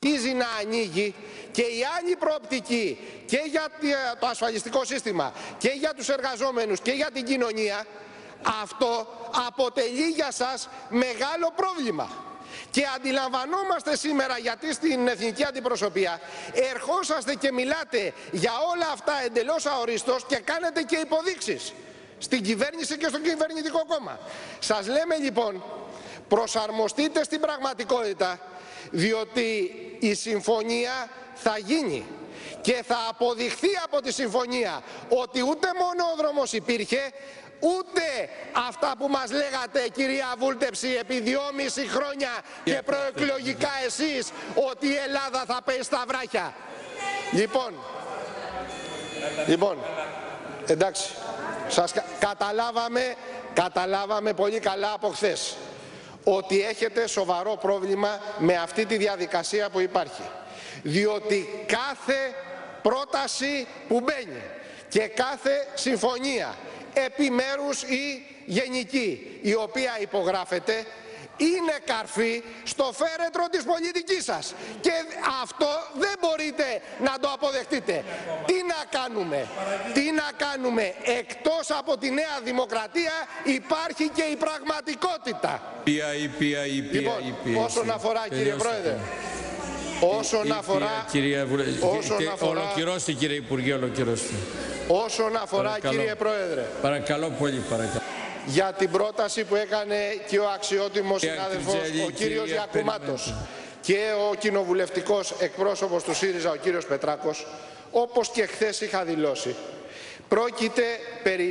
να ανοίγει και η άλλη προοπτική και για το ασφαλιστικό σύστημα και για τους εργαζόμενους και για την κοινωνία, αυτό αποτελεί για σας μεγάλο πρόβλημα. Και αντιλαμβανόμαστε σήμερα γιατί στην εθνική αντιπροσωπεία ερχόσαστε και μιλάτε για όλα αυτά εντελώς αορίστως και κάνετε και υποδείξεις στην κυβέρνηση και στο κυβερνητικό κόμμα. Σας λέμε λοιπόν, προσαρμοστείτε στην πραγματικότητα, διότι η συμφωνία θα γίνει και θα αποδειχθεί από τη συμφωνία ότι ούτε μόνο ο δρόμος υπήρχε, ούτε αυτά που μας λέγατε, κυρία Βούλτεψη, επί 2,5 χρόνια και προεκλογικά εσείς, ότι η Ελλάδα θα πέσει στα βράχια. Λοιπόν, εντάξει, σας καταλάβαμε πολύ καλά από χθες ότι έχετε σοβαρό πρόβλημα με αυτή τη διαδικασία που υπάρχει. Διότι κάθε πρόταση που μπαίνει και κάθε συμφωνία επιμέρους ή γενική, η οποία υπογράφεται, είναι καρφί στο φέρετρο της πολιτικής σας. Και αυτό δεν μπορείτε να το αποδεχτείτε. Τι να κάνουμε, εκτός από τη Νέα Δημοκρατία υπάρχει και η πραγματικότητα. Λοιπόν, όσον αφορά, κύριε Πρόεδρε, Ολοκληρώστε, κύριε Υπουργέ, ολοκληρώστε. Όσον αφορά, κύριε Πρόεδρε, παρακαλώ πολύ, παρακαλώ, για την πρόταση που έκανε και ο αξιότιμος συνάδελφος ο κύριος Γιακουμάτος και ο κοινοβουλευτικός εκπρόσωπος του ΣΥΡΙΖΑ ο κύριος Πετράκος, όπως και χθες είχα δηλώσει, πρόκειται περί